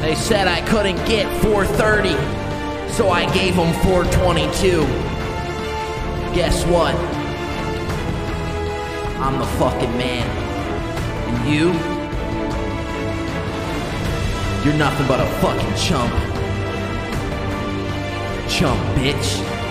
They said I couldn't get 430, so I gave them 422. Guess what? I'm the fucking man. And you? You're nothing but a fucking chump. Chump, bitch.